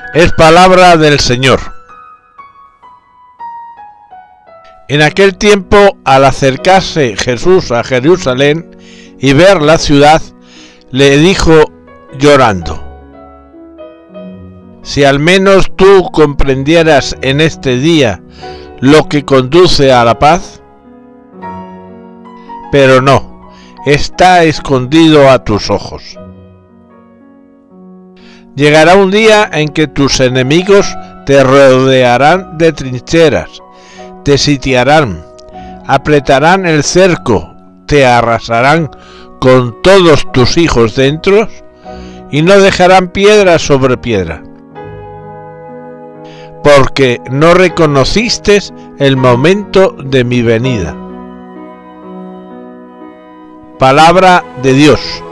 Es palabra del Señor. En aquel tiempo, al acercarse Jesús a Jerusalén y ver la ciudad, le dijo llorando: si al menos tú comprendieras en este día lo que conduce a la paz. Pero no, está escondido a tus ojos. Llegará un día en que tus enemigos te rodearán de trincheras, te sitiarán, apretarán el cerco, te arrasarán con todos tus hijos dentro y no dejarán piedra sobre piedra, porque no reconociste el momento de mi venida. Palabra de Dios.